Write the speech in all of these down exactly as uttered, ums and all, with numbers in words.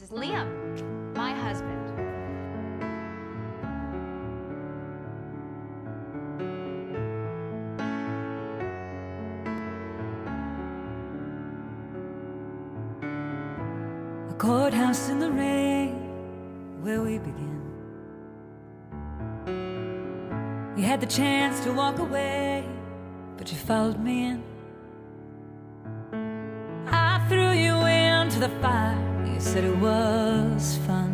is Liam, my husband. A courthouse in the rain, where we begin. You had the chance to walk away, but you followed me in. I threw you into the fire, you said it was fun.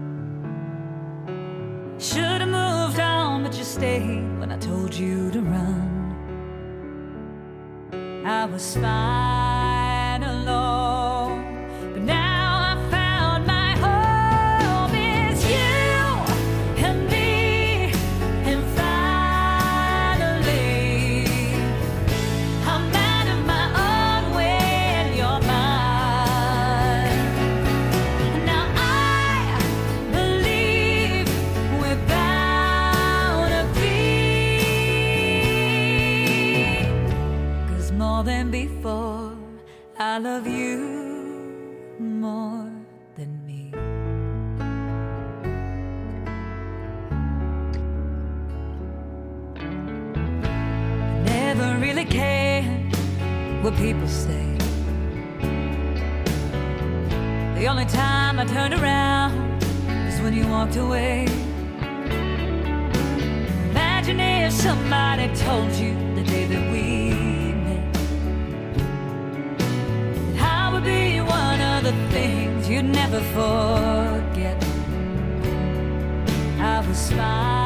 Should've moved on, but you stayed when I told you to run. I was fine alone, but now I found my home. It's you and me, and finally I'm out of my own way and you're mine. Now I believe we're bound to be, 'cause more than before, I love you more than me. Never really cared what people say. The only time I turned around was when you walked away. Imagine if somebody told you the day that we met that I would be one of the things you'd never forget. I was fine